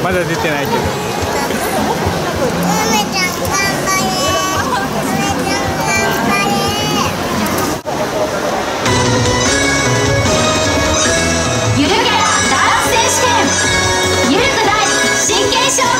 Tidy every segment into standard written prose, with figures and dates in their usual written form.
まだ出てないけど。 梅ちゃん頑張れ。梅ちゃん頑張れ。 ゆるキャラダンス選手権、ゆるくない真剣勝負。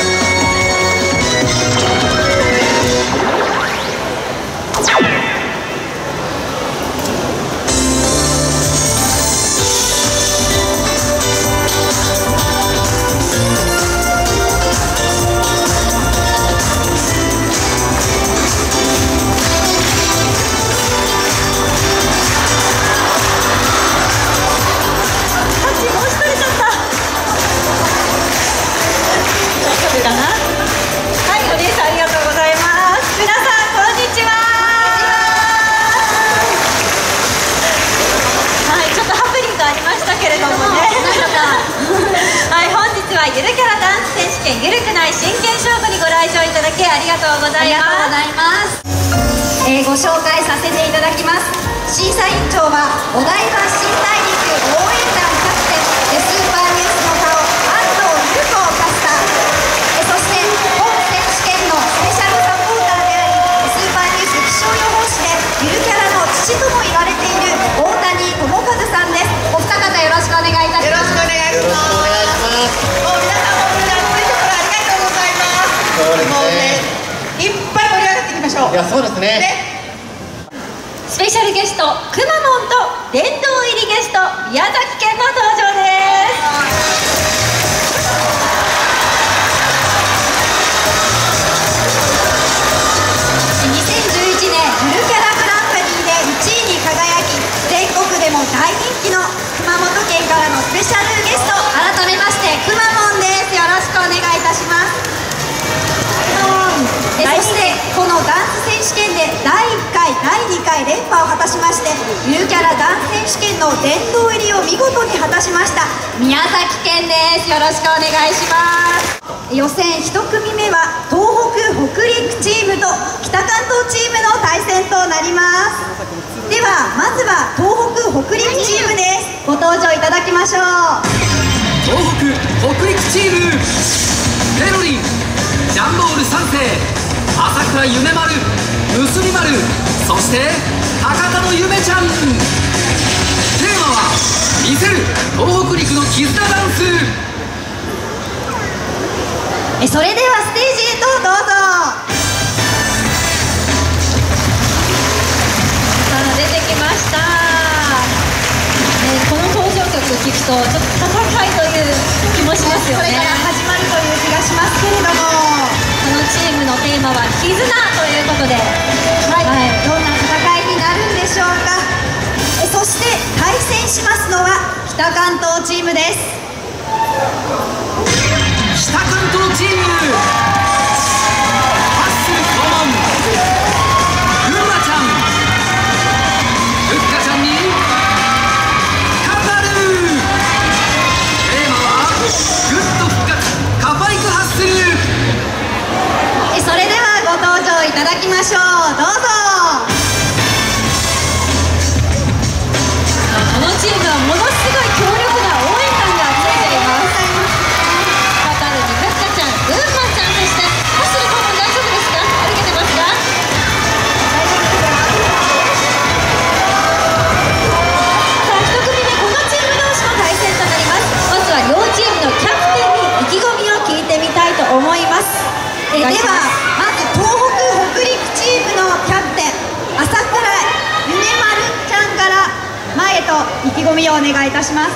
ゆるキャラダンス選手権ゆるくない真剣勝負にご来場いただきありがとうございます。ご紹介させていただきます。審査委員長はお台場新大陸応援団キャプテンスーパーニュースの顔安藤優子キャスター、そして本選手権のスペシャルサポーターでありスーパーニュース気象予報士でゆるキャラの父とも言われている大谷智和さんです。お二方よろしくお願いいたします。よろしくお願いします。 もうね、いっぱい盛り上がっていきましょう。いや、そうですね。 スペシャルゲストくまモンと殿堂入りゲスト宮崎県の登場です。2011年ゆるキャラグランプリで1位に輝き、全国でも大人気の熊本県からのスペシャルゲスト、改めましてくまモンです。よろしくお願いいたします。そしてこのダンス選手権で第1回、第2回連覇を果たしまして、ゆるキャラダンス選手権の殿堂入りを見事に果たしました宮崎県です。よろしくお願いします。予選1組目は東北北陸チームと北関東チームの対戦となります。ではまずは東北北陸チームです。ご登場いただきましょう。 東北北陸チームペロリン、ジャンボール3世、朝倉夢丸、結び丸、そして博多の夢ちゃん。テーマは見せる東北陸の絆ダンス。 それではステージへとどうぞ。さあ出てきました。この登場曲を聴くとちょっと戦いという気もしますよね。これから始まるという気がしますけれども、このチームのテーマは絆ということで、どんな戦いになるんでしょうか。そして対戦しますのは北関東チームです。 北関東チームハッスル顧問群馬ちゃん、ふっかちゃんにカパル。テーマはグッド復活カパイクハッスル。 それではご登場いただきましょう。どうぞ。このチームはものすごい強力な応援団がついています。カタルにふっかちゃん、群馬ちゃん、そしてハッスル顧問大丈夫ですか？歩けてますか？大丈夫ですか？さあ1組目、このチーム同士の対戦となります。まずは両チームのキャプテンに意気込みを聞いてみたいと思います。ではまず東北北陸チームのキャプテン朝倉夢丸ちゃんから前へと意気込みをお願いいたします。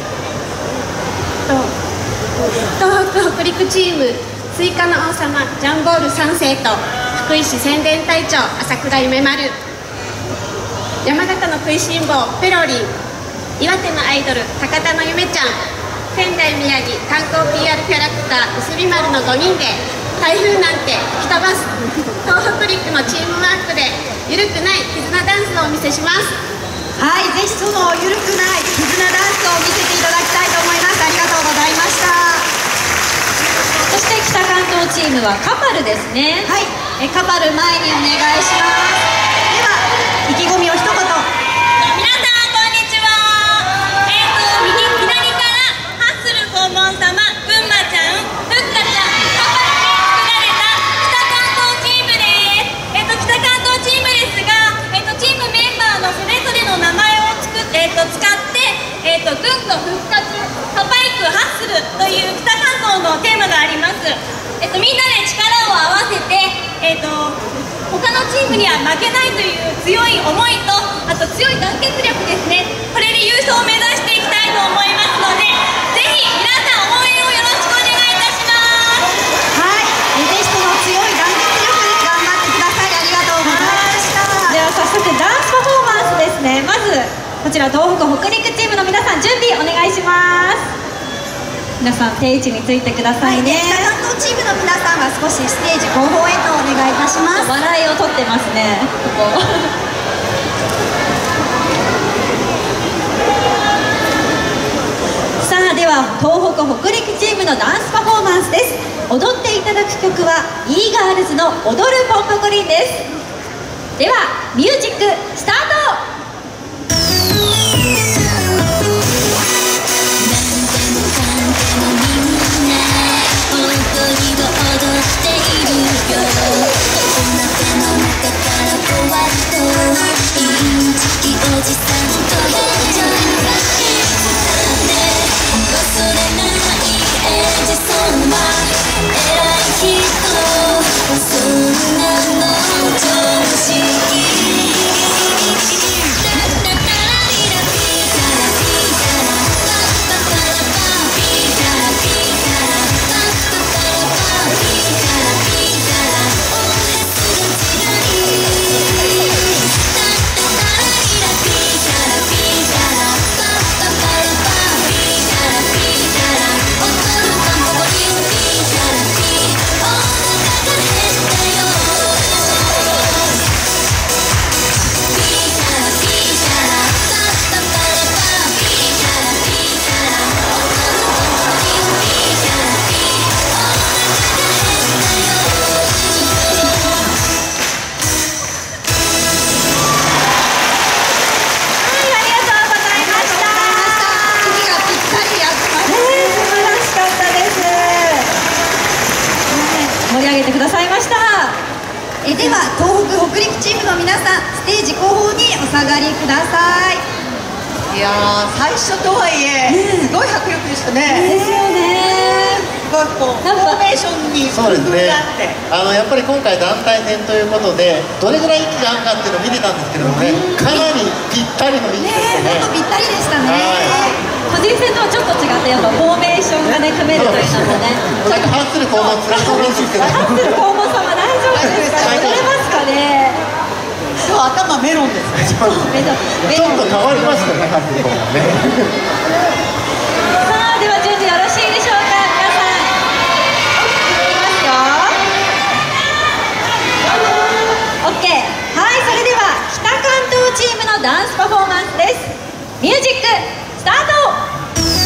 東北北陸チームスイカの王様ジャンボール3世と福井市宣伝隊長朝倉夢丸、山形の食いしん坊ペロリン、岩手のアイドル博多の夢ちゃん、仙台宮城観光 PR キャラクター結び丸の5人で台風なんて吹き飛ばす東北陸のチームワークでゆるくない絆ダンスをお見せします。 はい、ぜひそのゆるくない絆ダンスを見せていただきたいと思います。ありがとうございました。そして北関東チームはカパルですね。はい、カパル前にお願いします。では意気込みを一言。 皆さんこんにちは。左からハッスル訪問様群馬ちゃんみんなで力を合わせて、他のチームには負けないという強い思いと、あと強い団結力ですね、これで優勝を目指していきたいと思いますので、ぜひ皆さん応援をよろしくお願いいたします。 はい、ぜひとも強い団結力で頑張ってください。ありがとうございました。では早速ダンスパフォーマンスですね。まずこちら東北北陸チームの皆さん、準備お願いします。皆さん定位置についてくださいね。北関東チームの皆さんは少しステージ後方へとお願いいたします。笑いを取ってますね、ここ。さあ、では東北北陸チームのダンスパフォーマンスです。踊っていただく曲は E ガールズの「踊るポンポコリン」です。ではミュージックスタート。では東北北陸チームの皆さん、ステージ後方にお下がりください。 いやー、最初とはいえ、すごい迫力でしたね。 ですよね。 すごいこうフォーメーションに工夫があって、 やっぱり今回団体戦ということでどれぐらい息が合うかっていうのを見てたんですけどもね、かなりぴったりの息でしたね。 本当ぴったりでしたね。個人戦とはちょっと違って、やっぱフォーメーションがね組めるというのもね。 なんかハッスル肛門つらそうなんですけど。 ハッスル肛門様大丈夫ですか？取れますかね。 今日頭メロンですね。 ちょっと変わりましたね、ハッスル肛門ね。 さあ、では準備よろしいでしょうか、皆さん。いきますよ。オッケー。はい、それでは北関東チームのダンスパフォーマンスです。ミュージックスタート。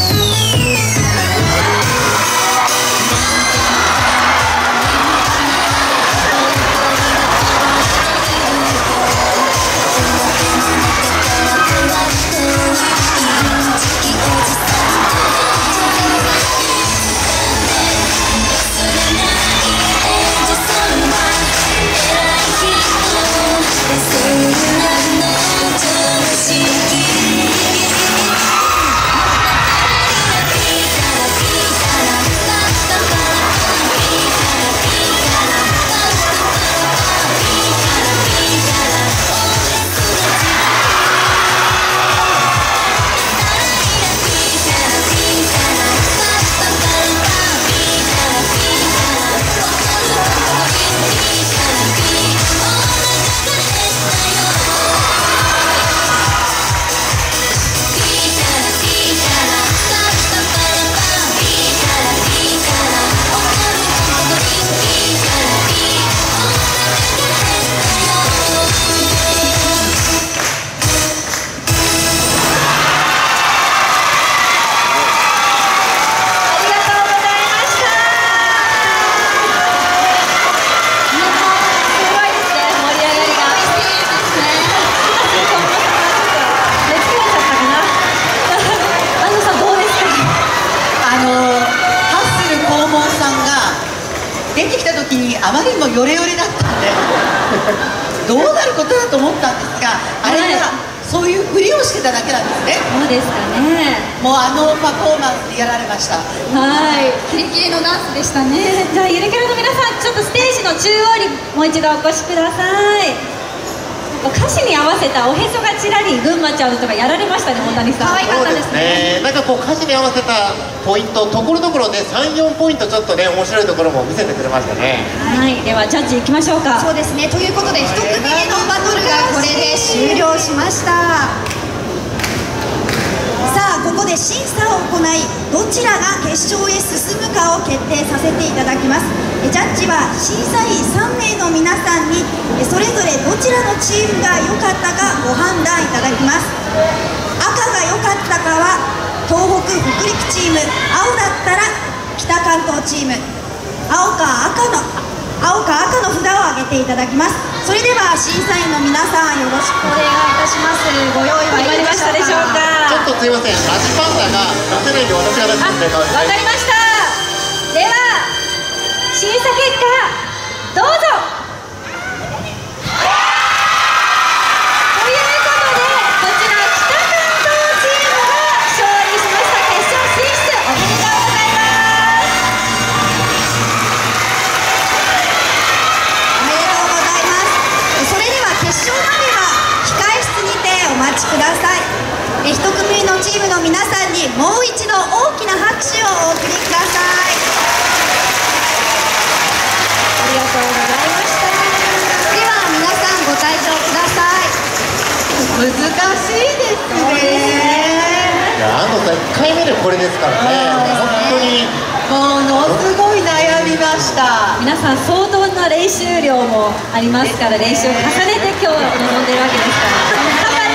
あまりにもヨレヨレだったんでどうなることだと思ったんですが、あれがそういうふりをしてただけなんですね。 そうですかね。 もうパフォーマンスでやられました。 はい、キレキレのダンスでしたね。じゃあゆるキャラの皆さん、ちょっとステージの中央にもう一度お越しください。歌詞に合わせたおへそがちらりぐんまちゃんとかやられましたね、本谷さん。可愛かったですね。 なんかこう歌詞に合わせたポイント、ところどころで3、4ポイントちょっとね面白いところも見せてくれましたね。 はい、ではジャッジいきましょうか。 そうですね。ということで1組目のバトルがこれで終了しました。さあここで審査を行い、どちらが決勝へ進むかを決定させていただきます。ジャッジは審査員3名の皆さんにそれぞれどちらのチームが良かったかご判断いただきます。赤が良かったかは東北北陸チーム、青だったら北関東チーム、青か赤の札を上げていただきます。それでは審査員の皆さんよろしくお願いいたします。ご用意はいいましたでしょうか。 ちょっとすいません、ラジパンダが出せないんで私が出すんで。 わかりました。では審査結果どうぞ。 ください。1組目のチームの皆さんにもう一度大きな拍手をお送りください。 ありがとうございました。 では皆さんご退場ください。 難しいですね。 いや、安藤さん1回目でこれですからね。本当にものすごい悩みました。 皆さん相当な練習量もありますから、練習を重ねて今日臨んでるわけですから。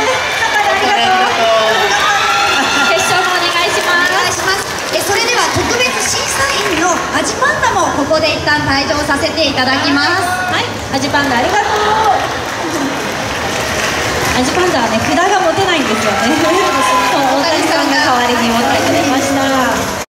それでは特別審査員のアジパンダもここで一旦退場させていただきます。 はい、アジパンダありがとう。アジパンダはね、札が持てないんですよね。大谷さんが代わりに持ってくれました。